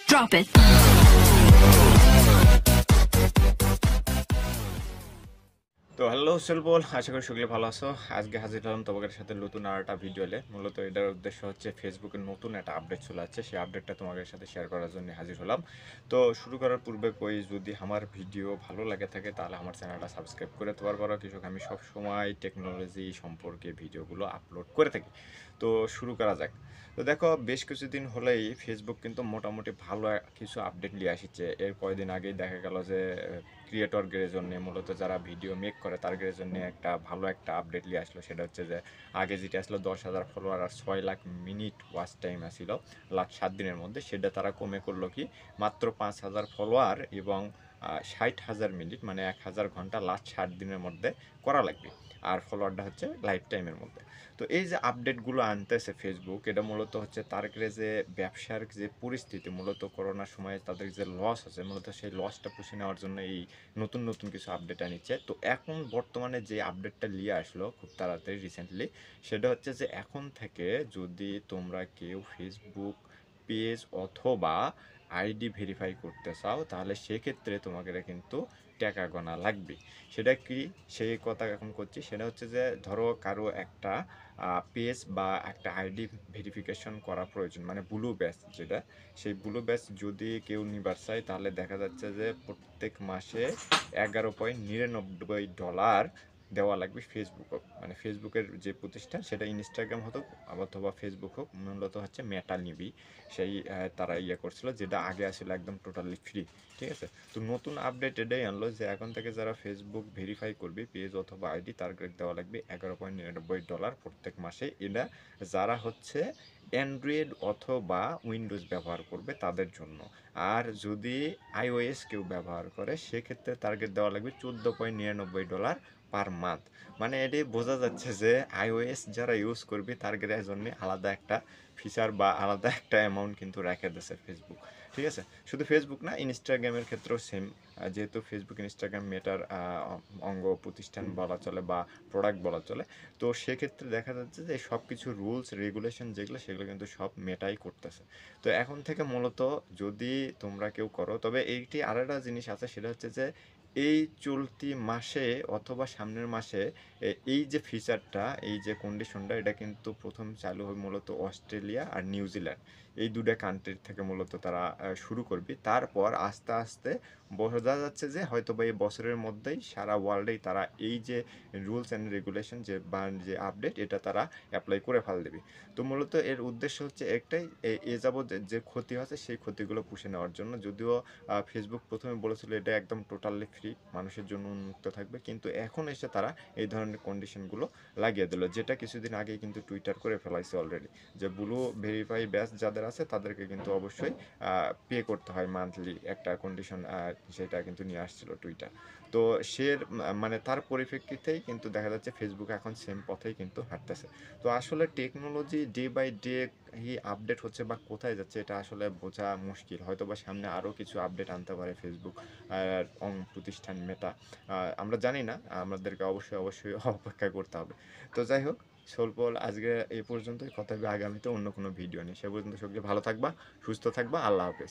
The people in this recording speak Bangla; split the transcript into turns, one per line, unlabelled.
Drop it.
তো হ্যালো সেলবল, আশা করি সকলে ভালো আছো। আজকে হাজির হলাম তোমাদের সাথে নতুন আর একটা ভিডিওলে। মূলত এটার উদ্দেশ্য হচ্ছে ফেসবুকের নতুন একটা আপডেট চলে আসছে, সেই আপডেটটা তোমাদের সাথে শেয়ার করার জন্য হাজির হলাম। তো শুরু করার পূর্বে কই, যদি আমার ভিডিও ভালো লাগে থাকে তাহলে আমার চ্যানেলটা সাবস্ক্রাইব করে তোমার করো। কৃষক আমি সব সময় টেকনোলজি সম্পর্কে ভিডিওগুলো আপলোড করে থাকি। তো শুরু করা যাক। তো দেখো, বেশ কিছুদিন হলেই ফেসবুক কিন্তু মোটামুটি ভালো কিছু আপডেট নিয়ে আসছে। এর কয়েকদিন আগেই দেখা গেল যে ক্রিয়েটরদের জন্য, মূলত যারা ভিডিও মেক করে তাদের জন্য একটা ভালো একটা আপডেট নিয়ে আসলো। সেটা হচ্ছে যে আগে যেটা আসলো 10,000 ফলোয়ার আর 6 লাখ মিনিট ওয়াচ টাইম আসছিল লাস্ট 7 দিনের মধ্যে, সেটা তারা কমে করলো কি মাত্র 5,000 ফলোয়ার এবং 60,000 মিনিট, মানে 1,000 ঘন্টা লাস্ট 60 দিনের মধ্যে করা লাগবে। আর ফলোয়ারটা হচ্ছে লাইফ টাইমের মধ্যে। তো এই যে আপডেটগুলো আনতেছে ফেসবুক, এটা মূলত হচ্ছে তার যে ব্যবসার যে পরিস্থিতি, মূলত করোনার সময় তাদের যে লস আছে, মূলত সেই লসটা পুষে নেওয়ার জন্য এই নতুন নতুন কিছু আপডেট আনিচ্ছে। তো এখন বর্তমানে যে আপডেটটা নিয়ে আসলো খুব তাড়াতাড়ি রিসেন্টলি, সেটা হচ্ছে যে এখন থেকে যদি তোমরা কেউ ফেসবুক পেজ অথবা আইডি ভেরিফাই করতে চাও, তাহলে সেক্ষেত্রে তোমাকে কিন্তু টাকা গোনা লাগবে। সেটা কি, সেই কথা এখন করছি। সেটা হচ্ছে যে ধরো কারো একটা পেজ বা একটা আইডি ভেরিফিকেশন করা প্রয়োজন, মানে ব্লু ব্যাচ যেটা, সেই ব্লু ব্যাচ যদি কেউ নিবার চায় তাহলে দেখা যাচ্ছে যে প্রত্যেক মাসে $11.99 দেওয়া লাগবে ফেসবুক হোক, মানে ফেসবুকের যে প্রতিষ্ঠান সেটা ইনস্টাগ্রাম হোক অথবা ফেসবুক হোক, মূলত হচ্ছে মেটা নিবি। সেই তারা করছিল, যেটা আগে আসলে একদম টোটালি ফ্রি। ঠিক আছে। তো নতুন আপডেট এটাই আনলো যে এখন থেকে যারা ফেসবুক ভেরিফাই করবে পেজ অথবা আইডি, তার দেওয়া লাগবে $11.99 প্রত্যেক মাসে। এটা যারা হচ্ছে অ্যান্ড্রয়েড অথবা উইন্ডোজ ব্যবহার করবে তাদের জন্য। আর যদি আইওএস কেউ ব্যবহার করে সেক্ষেত্রে টার্গেট দেওয়া লাগবে $14.99 পার মান্থ। মানে এটি বোঝা যাচ্ছে যে আইওএস যারা ইউজ করবে তাদের জন্য আলাদা একটা ফিচার বা আলাদা একটা অ্যামাউন্ট কিন্তু রেখে দিয়েছে ফেসবুক। ঠিক আছে। শুধু ফেসবুক না, ইনস্টাগ্রামের ক্ষেত্রেও সেম। যেহেতু ফেসবুক ইনস্টাগ্রাম মেটার অঙ্গ প্রতিষ্ঠান বলা চলে বা প্রোডাক্ট বলা চলে, তো সেক্ষেত্রে দেখা যাচ্ছে যে সব কিছু রুলস রেগুলেশন যেগুলো সেগুলো কিন্তু সব মেটাই করতেছে। তো এখন থেকে মূলত যদি তোমরা কেউ করো, তবে এইটি আরেকটা জিনিস আছে, সেটা হচ্ছে যে এই চলতি মাসে অথবা সামনের মাসে এই যে ফিচারটা, এই যে কন্ডিশনটা, এটা কিন্তু প্রথম চালু হয় মূলত অস্ট্রেলিয়া আর নিউজিল্যান্ড, এই দুটা কান্ট্রির থেকে মূলত তারা শুরু করবে। তারপর আস্তে আস্তে বোঝা যাচ্ছে যে হয়তো বা এই বছরের মধ্যেই সারা ওয়ার্ল্ডেই তারা এই যে রুলস অ্যান্ড রেগুলেশন যে বা যে আপডেট, এটা তারা অ্যাপ্লাই করে ফেল দেবে। তো মূলত এর উদ্দেশ্য হচ্ছে একটাই, এ যাবৎ যে ক্ষতি হচ্ছে সেই ক্ষতিগুলো পুষে নেওয়ার জন্য। যদিও ফেসবুক প্রথমে বলেছিল এটা একদম টোটালি ফ্রি, মানুষের জন্য উন্মুক্ত থাকবে, কিন্তু এখন এসে তারা এই ধরনের কন্ডিশনগুলো লাগিয়ে দিল, যেটা কিছুদিন আগেই কিন্তু টুইটার করে ফেলাইছে অলরেডি, যে ব্লু ভেরিফাই ব্যাচ যাদের আছে তাদেরকে কিন্তু অবশ্যই পে করতে হয় মান্থলি একটা কন্ডিশন, সেটা কিন্তু নিয়ে আসছিল টুইটার। তো সে মানে তার পরিপ্রেক্ষিতেই কিন্তু দেখা যাচ্ছে ফেসবুক এখন সেম পথেই কিন্তু হাঁটতেছে। তো আসলে টেকনোলজি ডে বাই ডে এই আপডেট হচ্ছে বা কোথায় যাচ্ছে এটা আসলে বোঝা মুশকিল। হয়তো বা সামনে আরও কিছু আপডেট আনতে পারে ফেসবুক আর প্রতিষ্ঠান মেটা, আমরা জানি না, আমাদেরকে অবশ্যই অবশ্যই অপেক্ষা করতে হবে। তো যাই হোক, স্বল্প আজকে এই পর্যন্তই, কথা হবে আগামীতে অন্য কোনো ভিডিও নিয়ে। সে পর্যন্ত সকলে ভালো থাকবা, সুস্থ থাকবা। আল্লাহ হাফেজ।